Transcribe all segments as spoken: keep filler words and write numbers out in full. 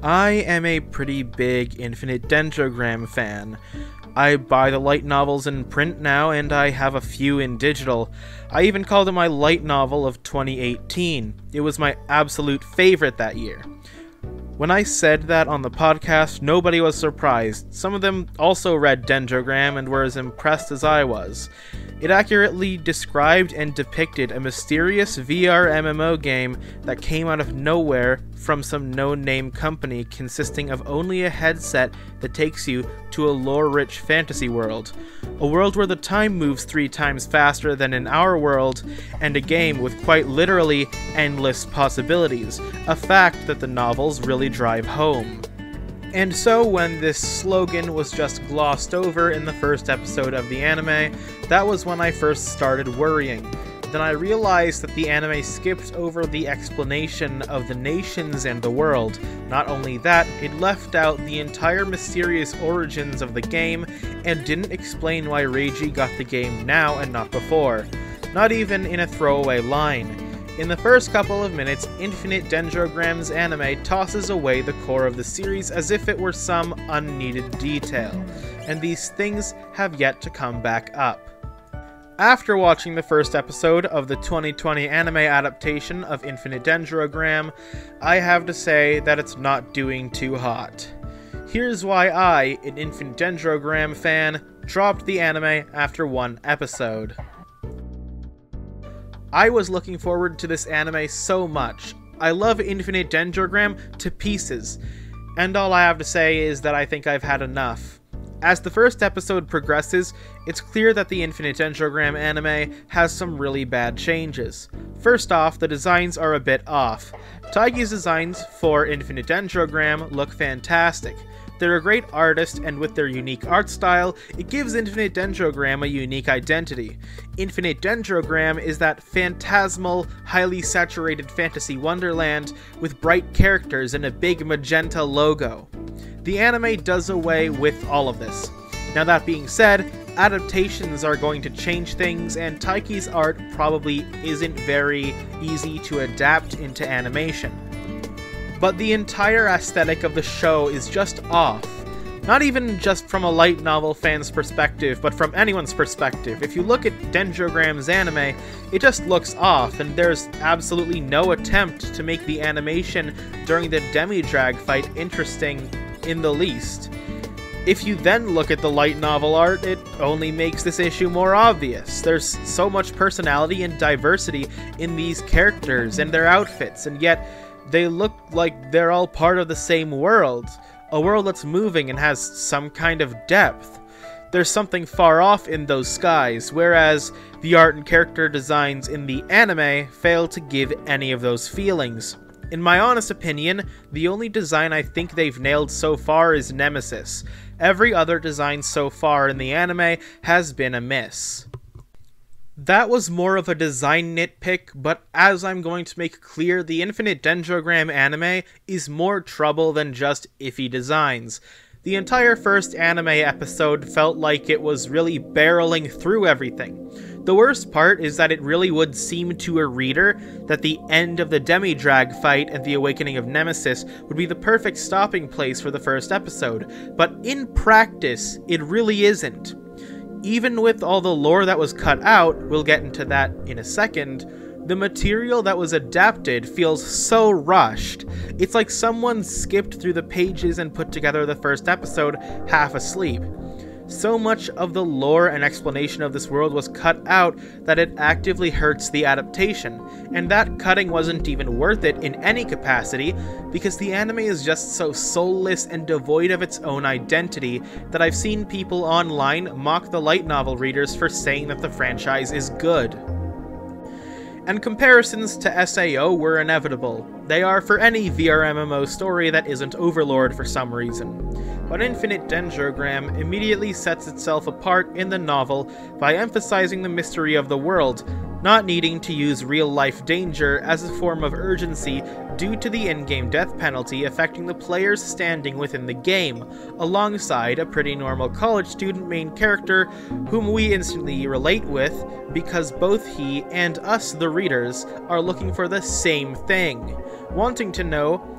I am a pretty big Infinite Dendrogram fan. I buy the light novels in print now, and I have a few in digital. I even called it my light novel of twenty eighteen. It was my absolute favorite that year. When I said that on the podcast, nobody was surprised. Some of them also read Dendrogram and were as impressed as I was. It accurately described and depicted a mysterious V R M M O game that came out of nowhere from some no-name company consisting of only a headset that takes you to a lore-rich fantasy world. A world where the time moves three times faster than in our world, and a game with quite literally endless possibilities, a fact that the novels really drive home. And so when this slogan was just glossed over in the first episode of the anime, that was when I first started worrying. Then I realized that the anime skipped over the explanation of the nations and the world. Not only that, it left out the entire mysterious origins of the game and didn't explain why Reiji got the game now and not before. Not even in a throwaway line. In the first couple of minutes, Infinite Dendrogram's anime tosses away the core of the series as if it were some unneeded detail, and these things have yet to come back up. After watching the first episode of the twenty twenty anime adaptation of Infinite Dendrogram, I have to say that it's not doing too hot. Here's why I, an Infinite Dendrogram fan, dropped the anime after one episode. I was looking forward to this anime so much. I love Infinite Dendrogram to pieces, and all I have to say is that I think I've had enough. As the first episode progresses, it's clear that the Infinite Dendrogram anime has some really bad changes. First off, the designs are a bit off. Taigi's designs for Infinite Dendrogram look fantastic. They're a great artist, and with their unique art style, it gives Infinite Dendrogram a unique identity. Infinite Dendrogram is that phantasmal, highly saturated fantasy wonderland with bright characters and a big magenta logo. The anime does away with all of this. Now that being said, adaptations are going to change things, and Taiki's art probably isn't very easy to adapt into animation. But the entire aesthetic of the show is just off. Not even just from a light novel fan's perspective, but from anyone's perspective. If you look at Dendrogram's anime, it just looks off, and there's absolutely no attempt to make the animation during the demi-drag fight interesting in the least. If you then look at the light novel art, it only makes this issue more obvious. There's so much personality and diversity in these characters and their outfits, and yet they look like they're all part of the same world. A world that's moving and has some kind of depth. There's something far off in those skies, whereas the art and character designs in the anime fail to give any of those feelings. In my honest opinion, the only design I think they've nailed so far is Nemesis. Every other design so far in the anime has been a miss. That was more of a design nitpick, but as I'm going to make clear, the Infinite Dendrogram anime is more trouble than just iffy designs. The entire first anime episode felt like it was really barreling through everything. The worst part is that it really would seem to a reader that the end of the demi-drag fight and the awakening of Nemesis would be the perfect stopping place for the first episode, but in practice, it really isn't. Even with all the lore that was cut out, we'll get into that in a second, the material that was adapted feels so rushed. It's like someone skipped through the pages and put together the first episode half asleep. So much of the lore and explanation of this world was cut out that it actively hurts the adaptation, and that cutting wasn't even worth it in any capacity because the anime is just so soulless and devoid of its own identity that I've seen people online mock the light novel readers for saying that the franchise is good. And comparisons to S A O were inevitable. They are for any V R M M O story that isn't Overlord for some reason. But Infinite Dendrogram immediately sets itself apart in the novel by emphasizing the mystery of the world, not needing to use real-life danger as a form of urgency due to the in-game death penalty affecting the player's standing within the game, alongside a pretty normal college student main character whom we instantly relate with because both he and us, the readers, are looking for the same thing, wanting to know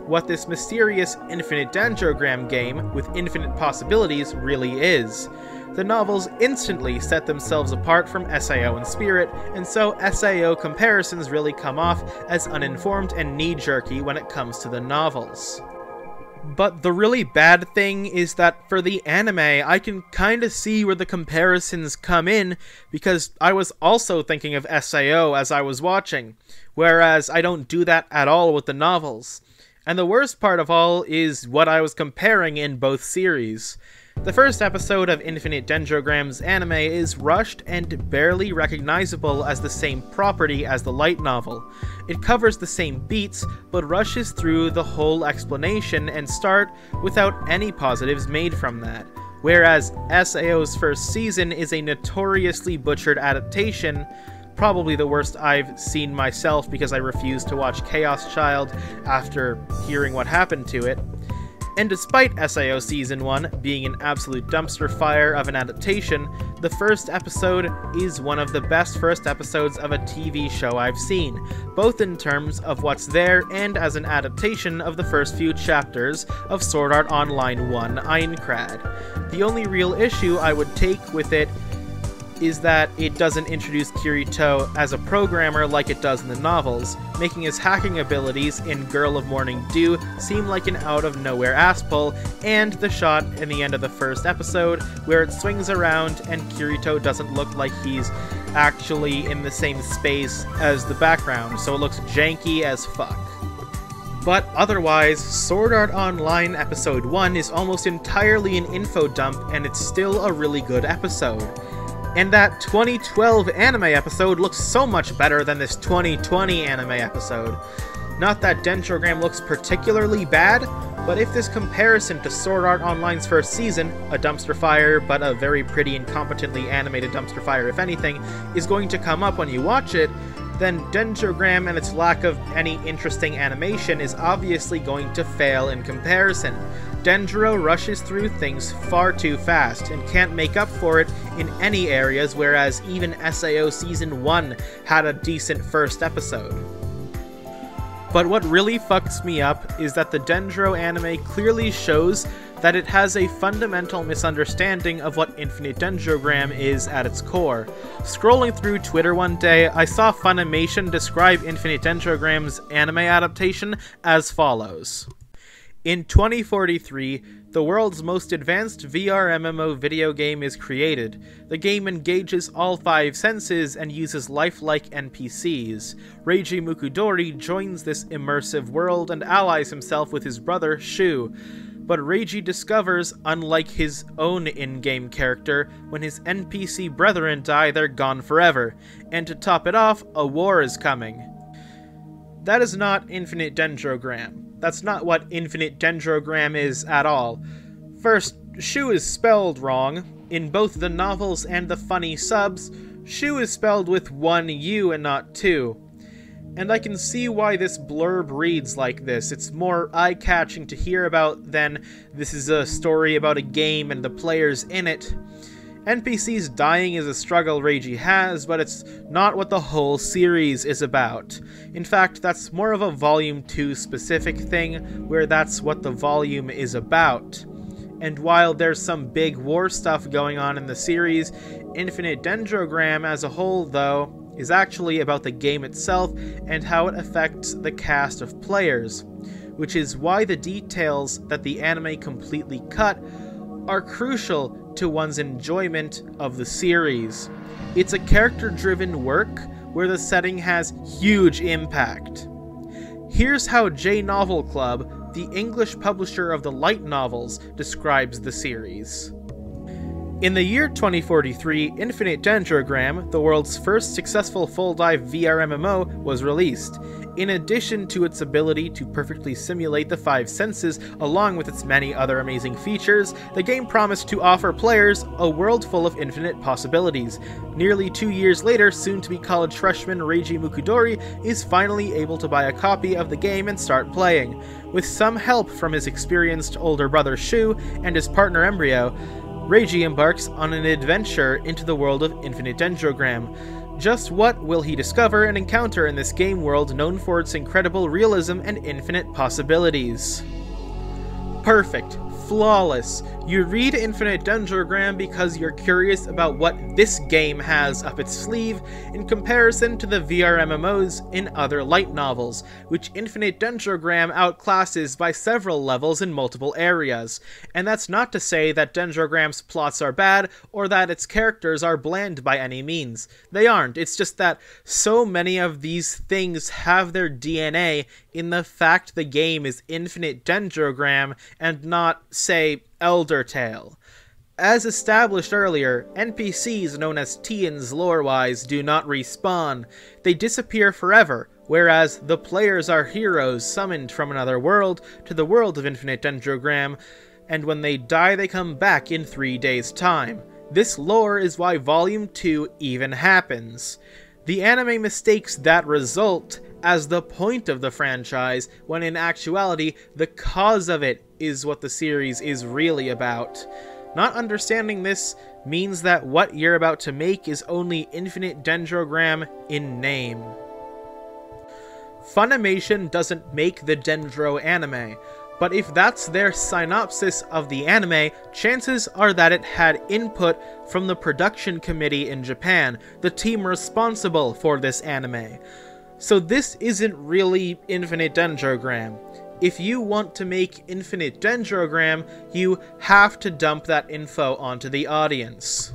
what this mysterious infinite Dendrogram game with infinite possibilities really is. The novels instantly set themselves apart from S A O and Spirit, and so S A O comparisons really come off as uninformed and knee-jerky when it comes to the novels. But the really bad thing is that for the anime, I can kinda see where the comparisons come in, because I was also thinking of S A O as I was watching, whereas I don't do that at all with the novels. And the worst part of all is what I was comparing in both series. The first episode of Infinite Dendrogram's anime is rushed and barely recognizable as the same property as the light novel. It covers the same beats, but rushes through the whole explanation and start without any positives made from that. Whereas S A O's first season is a notoriously butchered adaptation, probably the worst I've seen myself because I refused to watch Chaos Child after hearing what happened to it. And despite S A O Season one being an absolute dumpster fire of an adaptation, the first episode is one of the best first episodes of a T V show I've seen, both in terms of what's there and as an adaptation of the first few chapters of Sword Art Online one Aincrad. The only real issue I would take with it is that it doesn't introduce Kirito as a programmer like it does in the novels, making his hacking abilities in Girl of Morning Dew seem like an out-of-nowhere ass-pull, and the shot in the end of the first episode where it swings around and Kirito doesn't look like he's actually in the same space as the background, so it looks janky as fuck. But otherwise, Sword Art Online Episode one is almost entirely an info dump, and it's still a really good episode. And that twenty twelve anime episode looks so much better than this twenty twenty anime episode. Not that Dendrogram looks particularly bad, but if this comparison to Sword Art Online's first season, a dumpster fire, but a very pretty and competently animated dumpster fire if anything, is going to come up when you watch it, then Dendrogram and its lack of any interesting animation is obviously going to fail in comparison. Dendro rushes through things far too fast and can't make up for it in any areas, whereas even S A O Season one had a decent first episode. But what really fucks me up is that the Dendro anime clearly shows that it has a fundamental misunderstanding of what Infinite Dendrogram is at its core. Scrolling through Twitter one day, I saw Funimation describe Infinite Dendrogram's anime adaptation as follows. In twenty forty-three, the world's most advanced V R M M O video game is created. The game engages all five senses and uses lifelike N P Cs. Reiji Mukudori joins this immersive world and allies himself with his brother, Shu. But Reiji discovers, unlike his own in-game character, when his N P C brethren die, they're gone forever. And to top it off, a war is coming. That is not Infinite Dendrogram. That's not what Infinite Dendrogram is at all. First, Shu is spelled wrong. In both the novels and the funny subs, Shu is spelled with one U and not two. And I can see why this blurb reads like this. It's more eye-catching to hear about than this is a story about a game and the players in it. N P Cs dying is a struggle Reiji has, but it's not what the whole series is about. In fact, that's more of a Volume two specific thing, where that's what the volume is about. And while there's some big war stuff going on in the series, Infinite Dendrogram as a whole, though, is actually about the game itself and how it affects the cast of players, which is why the details that the anime completely cut are crucial to one's enjoyment of the series. It's a character-driven work where the setting has huge impact. Here's how J Novel Club, the English publisher of the light novels, describes the series. In the year twenty forty-three, Infinite Dendrogram, the world's first successful full-dive V R M M O, was released. In addition to its ability to perfectly simulate the five senses, along with its many other amazing features, the game promised to offer players a world full of infinite possibilities. Nearly two years later, soon-to-be college freshman Reiji Mukudori is finally able to buy a copy of the game and start playing. With some help from his experienced older brother Shu and his partner Embryo, Reiji embarks on an adventure into the world of Infinite Dendrogram. Just what will he discover and encounter in this game world known for its incredible realism and infinite possibilities? Perfect. Flawless. You read Infinite Dendrogram because you're curious about what this game has up its sleeve in comparison to the V R M M Os in other light novels, which Infinite Dendrogram outclasses by several levels in multiple areas. And that's not to say that Dendrogram's plots are bad, or that its characters are bland by any means. They aren't, it's just that so many of these things have their D N A in the fact the game is Infinite Dendrogram and not, say, Elder Tale. As established earlier, N P Cs known as Tians lore-wise do not respawn. They disappear forever, whereas the players are heroes summoned from another world to the world of Infinite Dendrogram, and when they die they come back in three days' time. This lore is why Volume two even happens. The anime mistakes that result as the point of the franchise, when in actuality, the cause of it is what the series is really about. Not understanding this means that what you're about to make is only Infinite Dendrogram in name. Funimation doesn't make the Dendro anime, but if that's their synopsis of the anime, chances are that it had input from the production committee in Japan, the team responsible for this anime. So this isn't really Infinite Dendrogram. If you want to make Infinite Dendrogram, you have to dump that info onto the audience.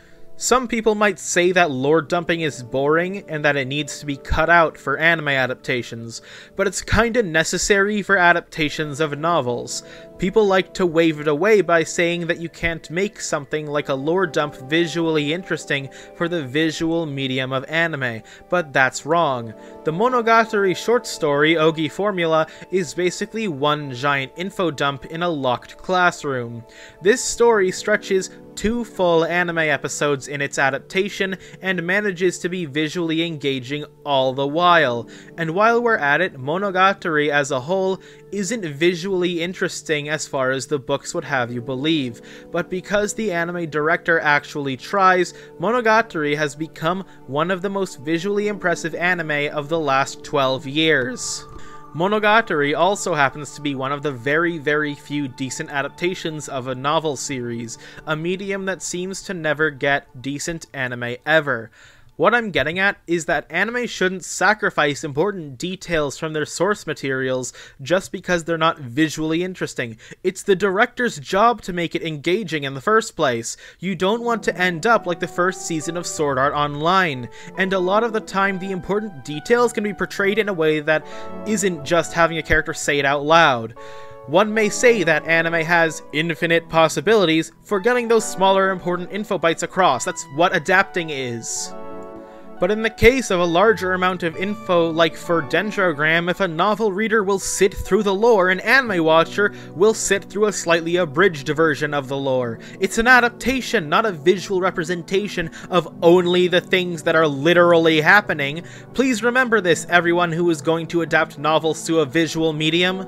Some people might say that lore dumping is boring and that it needs to be cut out for anime adaptations, but it's kinda necessary for adaptations of novels. People like to wave it away by saying that you can't make something like a lore dump visually interesting for the visual medium of anime, but that's wrong. The Monogatari short story, Ogi Formula, is basically one giant info dump in a locked classroom. This story stretches two full anime episodes in its adaptation and manages to be visually engaging all the while. And while we're at it, Monogatari as a whole isn't visually interesting as far as the books would have you believe, but because the anime director actually tries, Monogatari has become one of the most visually impressive anime of the last twelve years. Monogatari also happens to be one of the very, very few decent adaptations of a novel series, a medium that seems to never get decent anime ever. What I'm getting at is that anime shouldn't sacrifice important details from their source materials just because they're not visually interesting. It's the director's job to make it engaging in the first place. You don't want to end up like the first season of Sword Art Online, and a lot of the time the important details can be portrayed in a way that isn't just having a character say it out loud. One may say that anime has infinite possibilities for getting those smaller important info bites across. That's what adapting is. But in the case of a larger amount of info, like for Dendrogram, if a novel reader will sit through the lore, an anime watcher will sit through a slightly abridged version of the lore. It's an adaptation, not a visual representation of only the things that are literally happening. Please remember this, everyone who is going to adapt novels to a visual medium.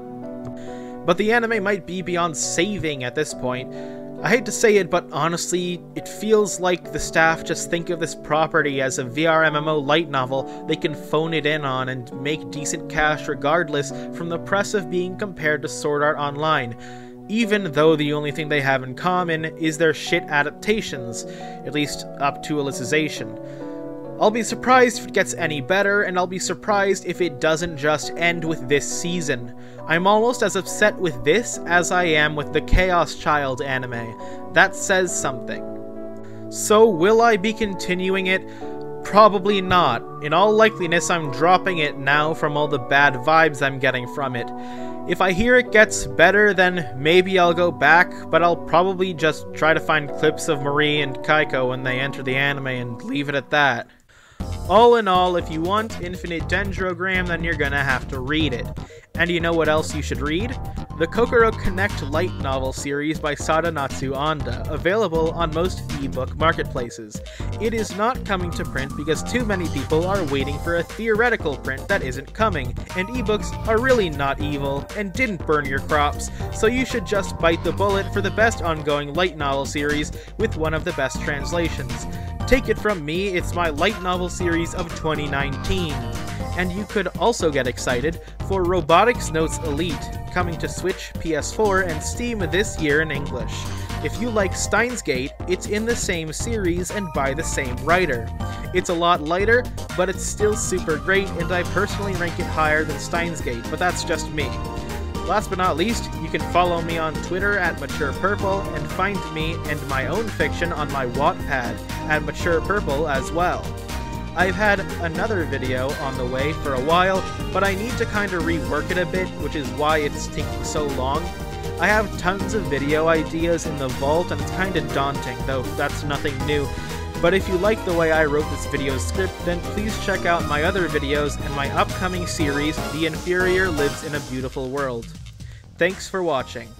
But the anime might be beyond saving at this point. I hate to say it, but honestly, it feels like the staff just think of this property as a V R M M O light novel they can phone it in on and make decent cash regardless from the press of being compared to Sword Art Online, even though the only thing they have in common is their shit adaptations, at least up to Alicization. I'll be surprised if it gets any better, and I'll be surprised if it doesn't just end with this season. I'm almost as upset with this as I am with the Chaos Child anime. That says something. So will I be continuing it? Probably not. In all likeliness, I'm dropping it now from all the bad vibes I'm getting from it. If I hear it gets better, then maybe I'll go back, but I'll probably just try to find clips of Marie and Kaiko when they enter the anime and leave it at that. All in all, if you want Infinite Dendrogram, then you're gonna have to read it. And you know what else you should read? The Kokoro Connect light novel series by Sadanatsu Anda, available on most ebook marketplaces. It is not coming to print because too many people are waiting for a theoretical print that isn't coming, and ebooks are really not evil and didn't burn your crops, so you should just bite the bullet for the best ongoing light novel series with one of the best translations. Take it from me, it's my light novel series of twenty nineteen. And you could also get excited for Robotics Notes Elite, coming to Switch, P S four, and Steam this year in English. If you like Steins Gate, it's in the same series and by the same writer. It's a lot lighter, but it's still super great, and I personally rank it higher than Steins Gate, but that's just me. Last but not least, you can follow me on Twitter at MaturePurple, and find me and my own fiction on my Wattpad at MaturePurple as well. I've had another video on the way for a while, but I need to kinda rework it a bit, which is why it's taking so long. I have tons of video ideas in the vault, and it's kinda daunting, though that's nothing new. But if you like the way I wrote this video script, then please check out my other videos and my upcoming series, The Inferior Lives in a Beautiful World. Thanks for watching.